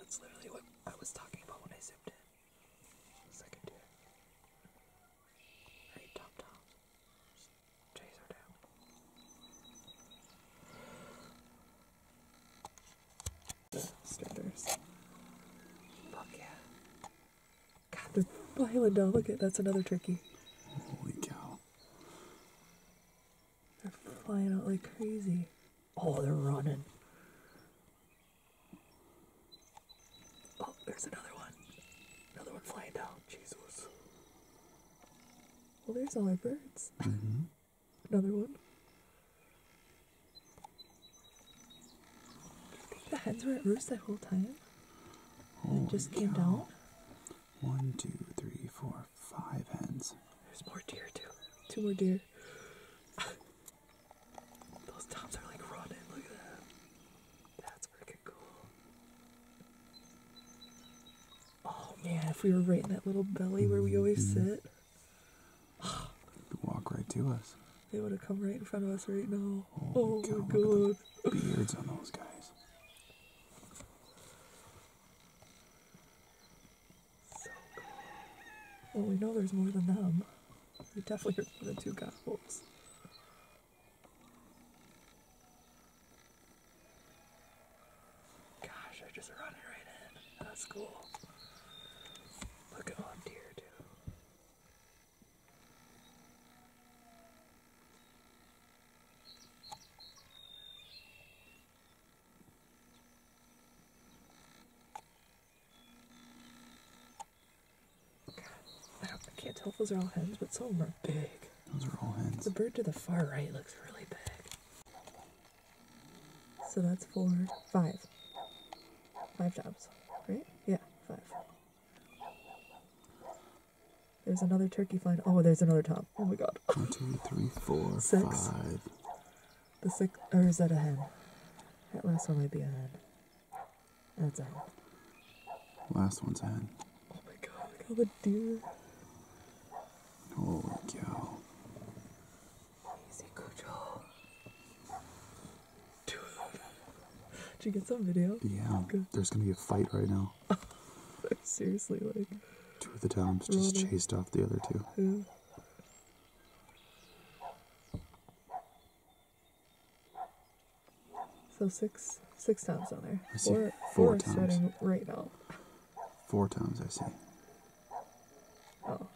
That's literally what I was talking about when I zoomed in. Second tier. Right, top. Chase her down. The starters. Fuck yeah. God, they're flying down. Look at that's another turkey. Holy cow. They're flying out like crazy. Oh, they're running. Oh, there's another one. Another one flying down. Jesus. Well, there's all our birds. Mm-hmm. Another one. Do you think the hens were at roost that whole time? And just came down? 1, 2, 3, 4, 5 hens. There's more deer too. 2 more deer. Those toms are like running. Look at that. That's freaking cool. Oh man, if we were right in that little belly where we always sit, Walk right to us. they would have come right in front of us right now. Holy Oh cow, my look god. at the beards on those guys. So cool. Well, we know there's more than them. We definitely heard more than 2 gobbles. Gosh, they're just running right in. That's cool. Look at all them deer too. I can't tell if those are all hens, but some of them are big. Those are all hens. The bird to the far right looks really big. So that's 4, 5. 5 toms, right? Yeah, 5. There's another turkey flying. Oh, there's another tom. Oh my god. 1, 2, 3, 4, 6. 5. The 6, or is that a hen? That last one might be a hen. That's a hen. Last one's a hen. Oh my god, look at all the deer. Holy cow. Easy, Cujo. Did you get some video? Yeah, Good. there's gonna be a fight right now. Seriously, like, 2 of the toms just Running. chased off the other 2. yeah. So six toms on there. I see 4 four are toms. sweating right now. 4 toms, I see. Oh.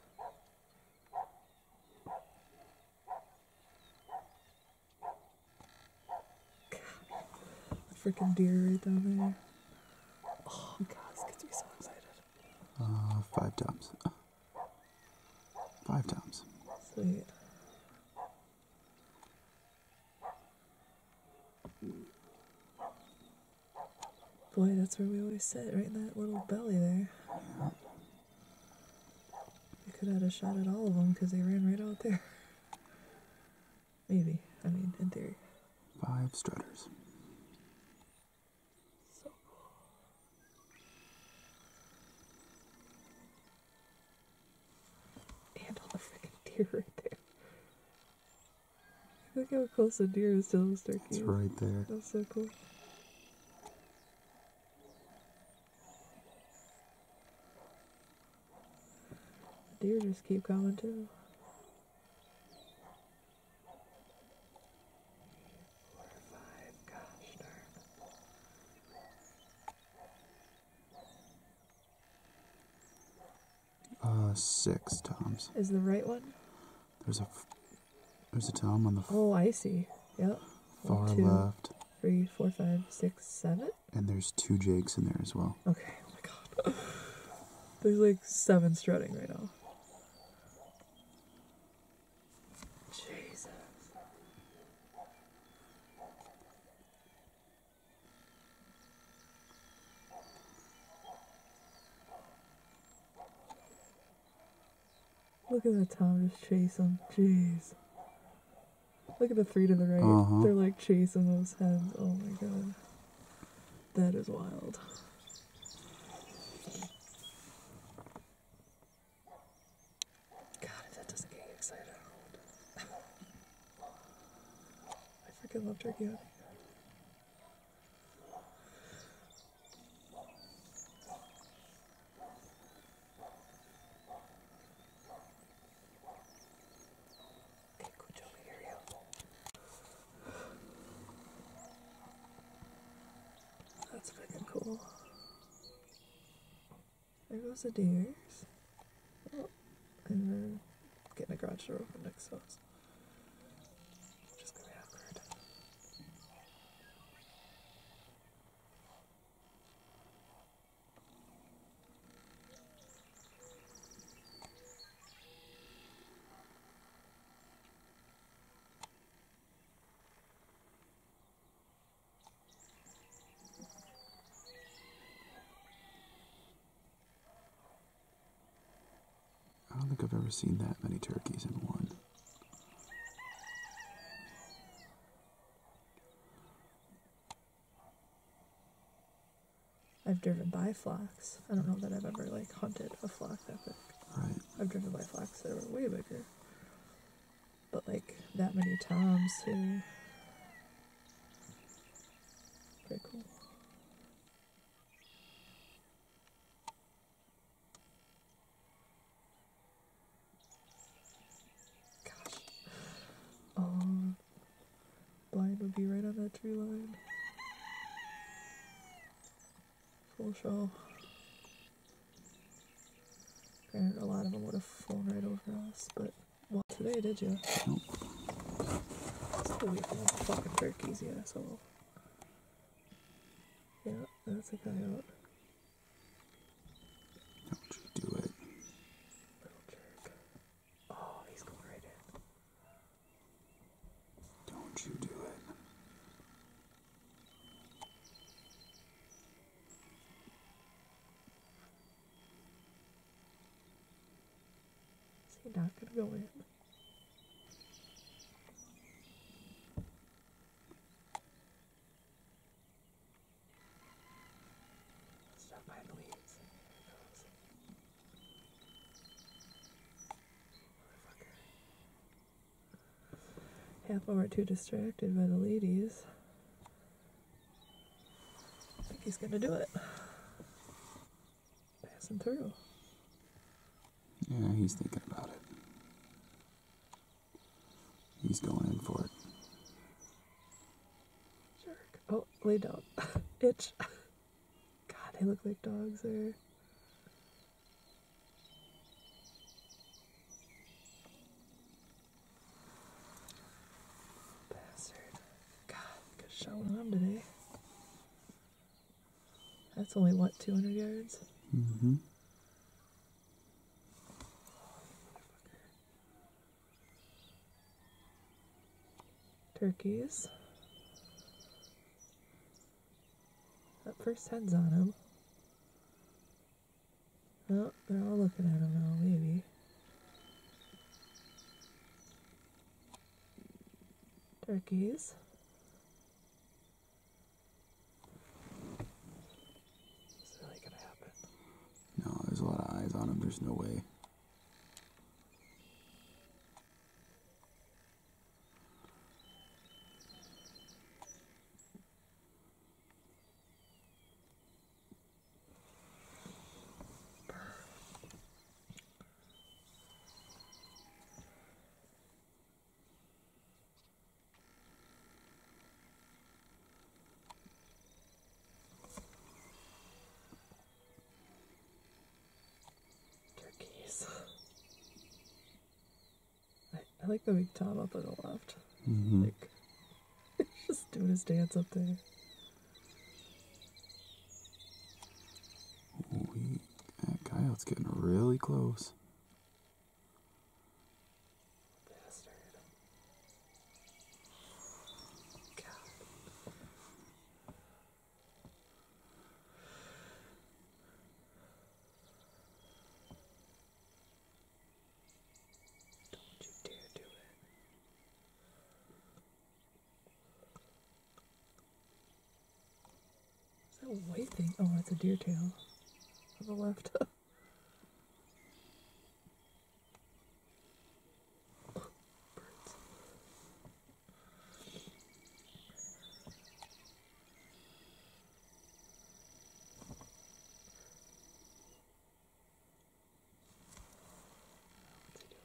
Freaking deer right down there. Oh god, this gets me so excited. 5 toms. 5 toms. Sweet. Boy, that's where we always sit, right in that little belly there. Yeah. We could have had a shot at all of them because they ran right out there. Maybe. I mean, in theory. 5 strutters. So cool. And all the freaking deer right there. Look how close the deer is to those turkeys. It's right there. That's so cool. The deer just keep coming too. 4 or 5, gosh darn. 6 toms. Is the right one? There's a tom on the Oh, I see. Yep. far 1, 2, left, 3, 4, 5, 6, 7. and there's 2 jakes in there as well. Okay. Oh my god. There's like 7 strutting right now. Jesus. Look at that tom just chase him. Jeez. Look at the 3 to the right. Uh-huh. They're like chasing those hens. Oh my god. That is wild. God, if that doesn't get you excited, I freaking love turkey hunting. rows of deers. Oh, and we're getting a garage door open next to us. Just gonna be awkward. I don't think I've ever seen that many turkeys in one. I've driven by flocks. I don't know that I've ever like hunted a flock that big. Right. I've driven by flocks that were way bigger. But like that many toms too. Pretty cool. Gosh. Oh, blind would be right on that tree line. Full show. Granted, a lot of them would have flown right over us, but well, today did you? Nope. Stay away from the fucking turkeys, you asshole. Yeah, that's a coyote. Don't you do it. Little jerk. Oh, he's going right in. Don't you do it. Is he not gonna go in? Stop behind the weeds. Here he goes. Motherfucker. Half of them are too distracted by the ladies. I think he's gonna do it. Passing through. Yeah, he's thinking about it. He's going in for it. Jerk. Oh, lay down. Itch. God, they look like dogs there. Bastard. God, good shot on him today. That's only, what, 200 yards? Mm-hmm. Turkeys. That first head's on him. Oh, they're all looking at him now, maybe. Turkeys. Is really gonna happen? No, there's a lot of eyes on him. There's no way. Turkeys. I like the big Tom up on the left. Mm-hmm. Like, he's just doing his dance up there. That coyote's getting really close. Bastard. God. Don't you dare do it. Is that a white thing? Oh, that's a deer tail. On the left. Birds. What's he doing?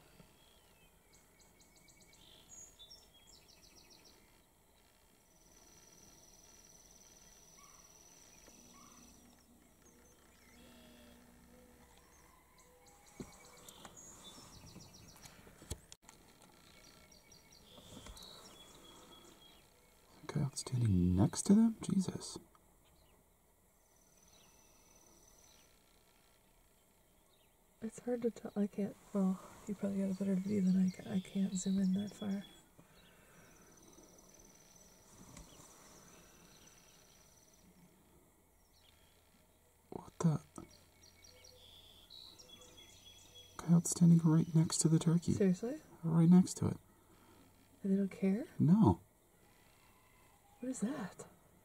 Coyote standing next to them? Jesus. It's hard to tell. I can't. Well, you probably got a better view than I can't zoom in that far. What the? Coyote standing right next to the turkey. Seriously? Right next to it. And they don't care? No. What is that?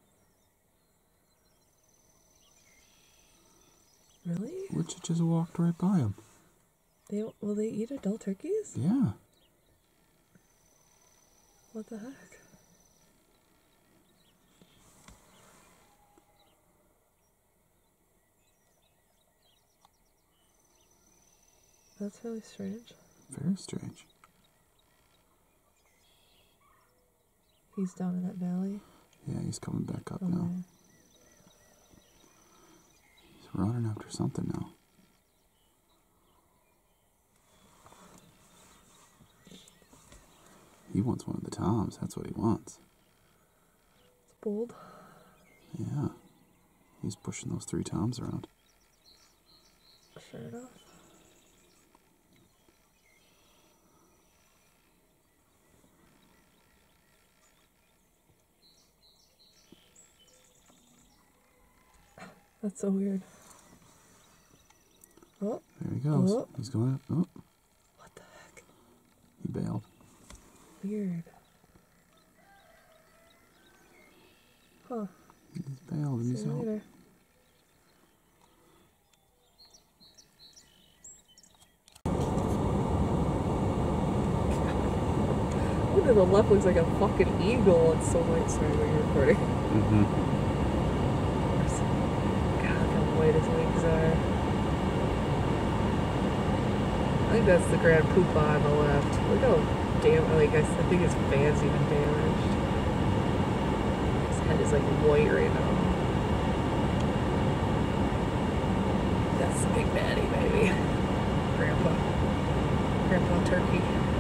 Really? Richard just walked right by him. Will they eat adult turkeys? Yeah. What the heck? That's really strange. Very strange. He's down in that valley. Yeah, he's coming back up Okay. now. He's running after something now. He wants one of the toms. That's what he wants. It's bold. Yeah. He's pushing those 3 toms around. Sure enough. That's so weird. Oh. There he goes. Oh. He's going up. Oh, What the heck? he bailed. Weird. Huh. He's bailed and he's See you out. later. One to the left looks like a fucking eagle. It's so light. Sorry, when you're recording. Mm-hmm. God, how white his wings are. I think that's the Grand Poobah on the left. Look how I think his fan's even damaged. His head is like white right now. That's Big Daddy, baby. Grandpa turkey.